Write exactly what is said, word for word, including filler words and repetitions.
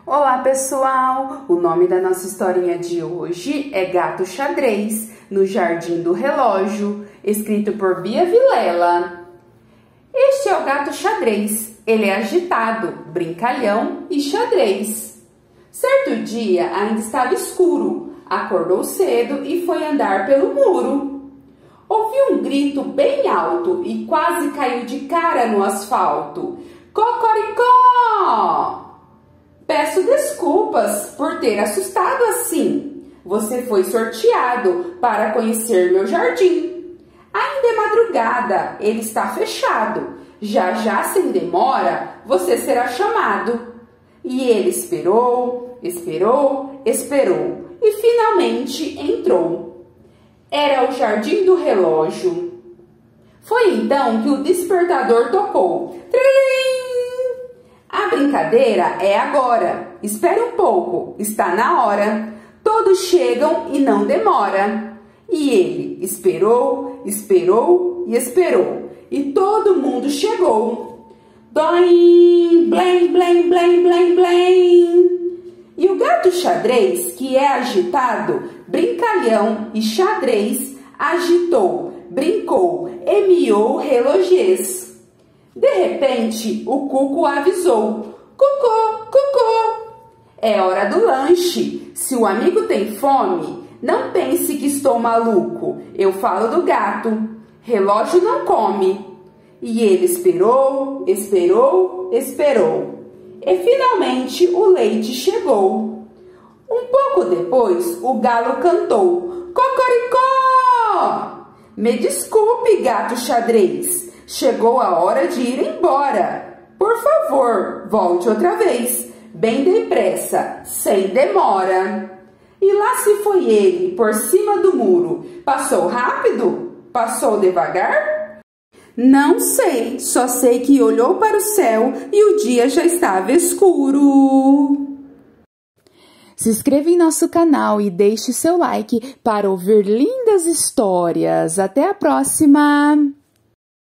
Olá pessoal, o nome da nossa historinha de hoje é Gato Xadrez, no Jardim do Relógio, escrito por Bia Vilela. Este é o gato xadrez, ele é agitado, brincalhão e xadrez. Certo dia ainda estava escuro, acordou cedo e foi andar pelo muro. Ouviu um grito bem alto e quase caiu de cara no asfalto. Cocoricó! Peço desculpas por ter assustado assim. Você foi sorteado para conhecer meu jardim. Ainda é madrugada, ele está fechado. Já já, sem demora, você será chamado. E ele esperou, esperou, esperou e finalmente entrou. Era o Jardim do Relógio. Foi então que o despertador tocou. Trim! A brincadeira é agora. Espere um pouco, está na hora. Todos chegam e não demora. E ele esperou, esperou e esperou. E todo mundo chegou. Doim, blém, blém, blém, blém, blém. E o gato xadrez, que é agitado, brincalhão e xadrez, agitou, brincou e miou relojês. De repente, o cuco avisou. Cucô, cucô. É hora do lanche. Se o amigo tem fome, não pense que estou maluco. Eu falo do gato. Relógio não come. E ele esperou, esperou, esperou. E finalmente o leite chegou. Um pouco depois, o galo cantou. Cocoricó! Me desculpe, gato xadrez. Chegou a hora de ir embora. Por favor, volte outra vez, bem depressa, sem demora. E lá se foi ele, por cima do muro. Passou rápido? Passou devagar? Não sei, só sei que olhou para o céu e o dia já estava escuro. Se inscreva em nosso canal e deixe seu like para ouvir lindas histórias. Até a próxima!